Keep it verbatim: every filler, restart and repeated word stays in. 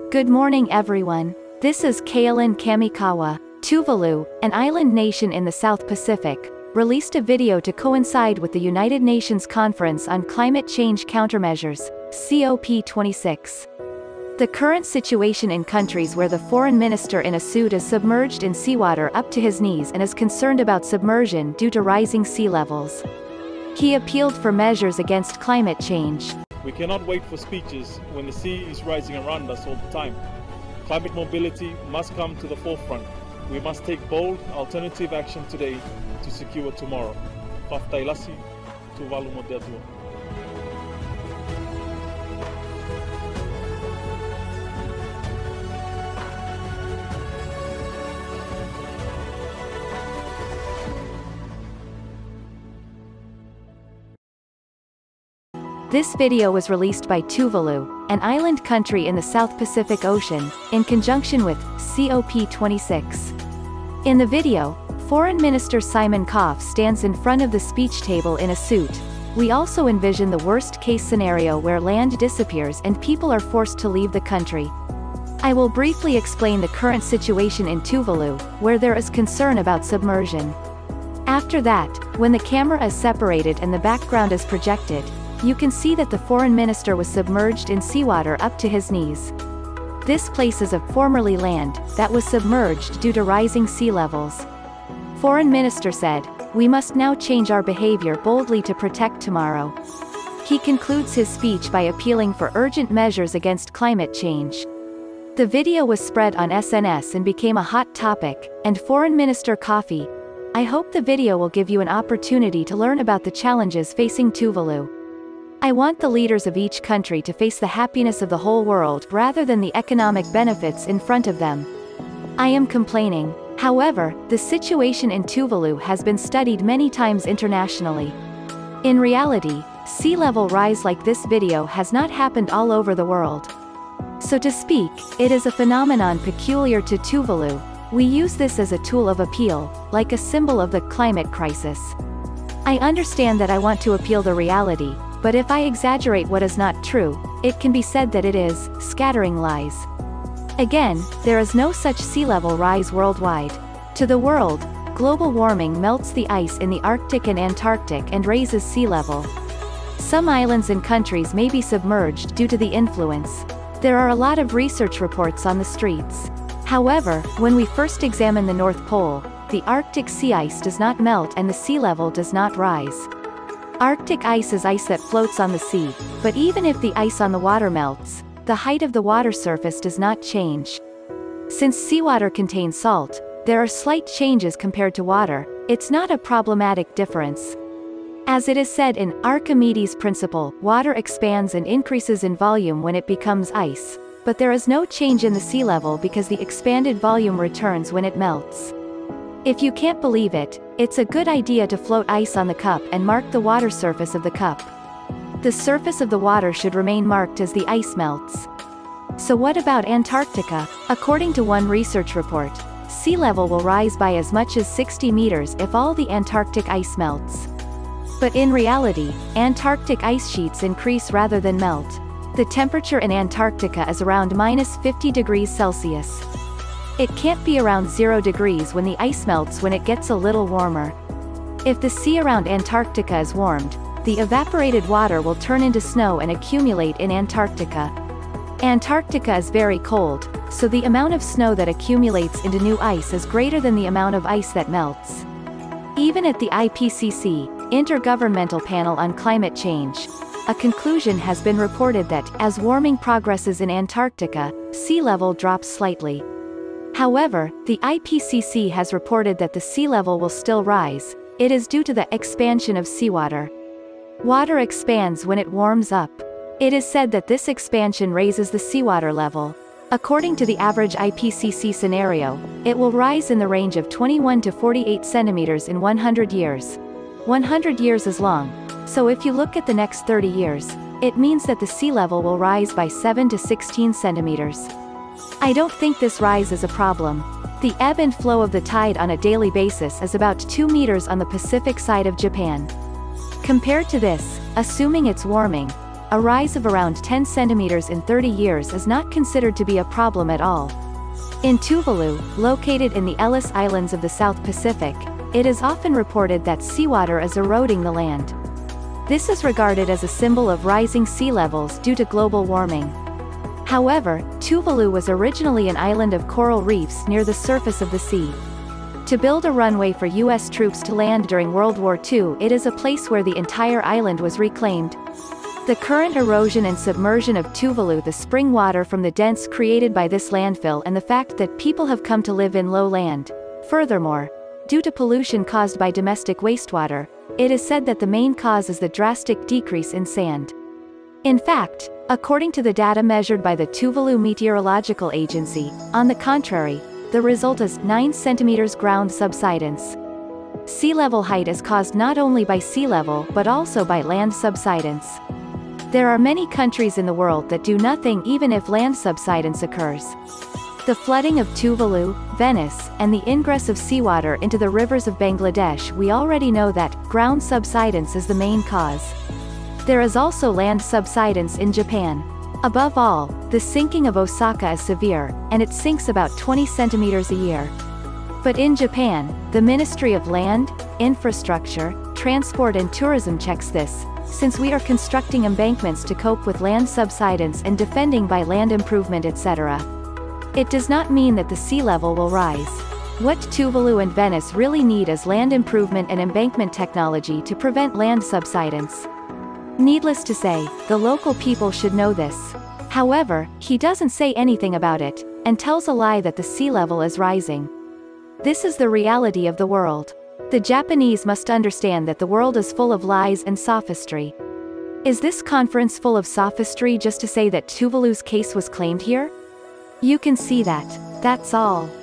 Good morning everyone. This is Kailin Kamikawa. Tuvalu, an island nation in the South Pacific, released a video to coincide with the United Nations Conference on Climate Change Countermeasures, C O P twenty-six. The current situation in countries where the foreign minister in a suit is submerged in seawater up to his knees and is concerned about submersion due to rising sea levels. He appealed for measures against climate change. We cannot wait for speeches when the sea is rising around us all the time. Climate mobility must come to the forefront. We must take bold, alternative action today to secure tomorrow. Faftailasi, Tuvalu Modetua. This video was released by Tuvalu, an island country in the South Pacific Ocean, in conjunction with C O P twenty-six. In the video, Foreign Minister Simon Koff stands in front of the speech table in a suit. We also envision the worst-case scenario where land disappears and people are forced to leave the country. I will briefly explain the current situation in Tuvalu, where there is concern about submersion. After that, when the camera is separated and the background is projected, you can see that the foreign minister was submerged in seawater up to his knees. This place is a formerly land that was submerged due to rising sea levels. Foreign minister said, "We must now change our behavior boldly to protect tomorrow." He concludes his speech by appealing for urgent measures against climate change. The video was spread on S N S and became a hot topic, and Foreign Minister Kofi, I hope the video will give you an opportunity to learn about the challenges facing Tuvalu. I want the leaders of each country to face the happiness of the whole world rather than the economic benefits in front of them. I am complaining. However, the situation in Tuvalu has been studied many times internationally. In reality, sea level rise like this video has not happened all over the world. So to speak, it is a phenomenon peculiar to Tuvalu. We use this as a tool of appeal, like a symbol of the climate crisis. I understand that I want to appeal the reality, but if I exaggerate what is not true, it can be said that it is scattering lies. Again, there is no such sea level rise worldwide. To the world, global warming melts the ice in the Arctic and Antarctic and raises sea level. Some islands and countries may be submerged due to the influence. There are a lot of research reports on the streets. However, when we first examine the North Pole, the Arctic sea ice does not melt and the sea level does not rise. Arctic ice is ice that floats on the sea, but even if the ice on the water melts, the height of the water surface does not change. Since seawater contains salt, there are slight changes compared to water. It's not a problematic difference. As it is said in Archimedes' principle, water expands and increases in volume when it becomes ice, but there is no change in the sea level because the expanded volume returns when it melts. If you can't believe it, it's a good idea to float ice on the cup and mark the water surface of the cup. The surface of the water should remain marked as the ice melts. So what about Antarctica? According to one research report, sea level will rise by as much as sixty meters if all the Antarctic ice melts. But in reality, Antarctic ice sheets increase rather than melt. The temperature in Antarctica is around minus fifty degrees Celsius. It can't be around zero degrees when the ice melts when it gets a little warmer. If the sea around Antarctica is warmed, the evaporated water will turn into snow and accumulate in Antarctica. Antarctica is very cold, so the amount of snow that accumulates into new ice is greater than the amount of ice that melts. Even at the I P C C, Intergovernmental Panel on Climate Change, a conclusion has been reported that, as warming progresses in Antarctica, sea level drops slightly. However, the I P C C has reported that the sea level will still rise. It is due to the expansion of seawater. Water expands when it warms up. It is said that this expansion raises the seawater level. According to the average I P C C scenario, it will rise in the range of twenty-one to forty-eight centimeters in one hundred years. one hundred years is long, so if you look at the next thirty years, it means that the sea level will rise by seven to sixteen centimeters. I don't think this rise is a problem. The ebb and flow of the tide on a daily basis is about two meters on the Pacific side of Japan. Compared to this, assuming it's warming, a rise of around ten centimeters in thirty years is not considered to be a problem at all. In Tuvalu, located in the Ellis Islands of the South Pacific, it is often reported that seawater is eroding the land. This is regarded as a symbol of rising sea levels due to global warming. However, Tuvalu was originally an island of coral reefs near the surface of the sea. To build a runway for U S troops to land during World War Two, it is a place where the entire island was reclaimed. The current erosion and submersion of Tuvalu, the spring water from the dents created by this landfill, and the fact that people have come to live in low land. Furthermore, due to pollution caused by domestic wastewater, it is said that the main cause is the drastic decrease in sand. In fact, according to the data measured by the Tuvalu Meteorological Agency, on the contrary, the result is nine centimeters ground subsidence. Sea level height is caused not only by sea level but also by land subsidence. There are many countries in the world that do nothing even if land subsidence occurs. The flooding of Tuvalu, Venice, and the ingress of seawater into the rivers of Bangladesh, we already know that ground subsidence is the main cause. There is also land subsidence in Japan. Above all, the sinking of Osaka is severe, and it sinks about twenty centimeters a year. But in Japan, the Ministry of Land, Infrastructure, Transport and Tourism checks this, since we are constructing embankments to cope with land subsidence and defending by land improvement, et cetera. It does not mean that the sea level will rise. What Tuvalu and Venice really need is land improvement and embankment technology to prevent land subsidence. Needless to say, the local people should know this. However, he doesn't say anything about it, and tells a lie that the sea level is rising. This is the reality of the world. The Japanese must understand that the world is full of lies and sophistry. Is this conference full of sophistry just to say that Tuvalu's case was claimed here? You can see that. That's all.